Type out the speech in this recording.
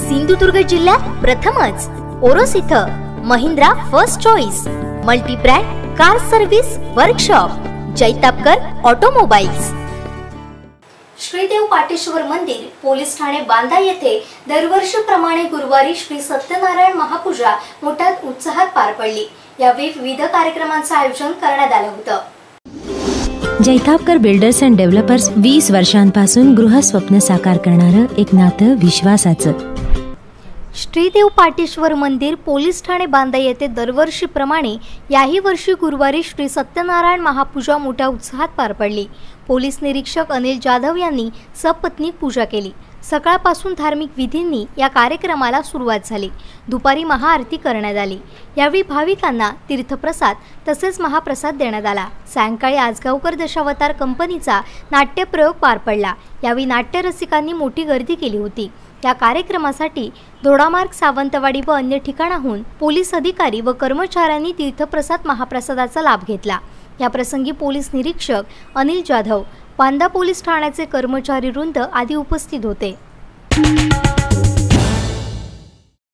सिंधुदुर्ग जिल्ह्यात प्रथमच ओरोस इथं Mahindra first choice multi brand car service workshop Jaitapkar automobiles. Shridev Pateshwar मंदिर पोलीस ठाणे बांदा येथे दरवर्षीप्रमाणे गुरुवारी श्री सत्यनारायण महापूजा मोठ्या उत्साहात पार पडली। यावेळी विविध कार्यक्रमांचे आयोजन करण्यात आले होते। जैतापकर बिल्डर्स अँड डेव्हलपर्स 20 वर्षांपासून गृहस्वप्न साकार करणारं एक नातं विश्वासाचं। श्रीदेव पाटेश्वर मंदिर पोलीस ठाणे बांदा येथे दरवर्षीप्रमाणे याही वर्षी गुरुवारी श्री सत्यनारायण महापूजा मोठ्या उत्साहात पार पडली। पोलीस निरीक्षक अनिल जाधव यांनी सपत्नीक पूजा केली। सकाळपासून धार्मिक विधींनी या कार्यक्रमाला सुरुवात झाली। दुपारी महाआरती करण्यात आली। यावेळी भाविकांना तीर्थप्रसाद तसेच महाप्रसाद देण्यात आला। सायंकाळी आजगावकर दशावतार कंपनीचा नाट्यप्रयोग पार पडला। यावेळी नाट्यरसिकांनी मोठी गर्दी केली होती। या कार्यक्रमासाठी दोडामार्ग, सावंतवाडी व अन्य ठिकाणाहून पोलीस अधिकारी व कर्मचाऱ्यांनी तीर्थप्रसाद महाप्रसादाचा लाभ घेतला। या प्रसंगी पोलीस निरीक्षक अनिल जाधव, बांदा पोलीस ठाण्याचे कर्मचारी वृंद आदी उपस्थित होते।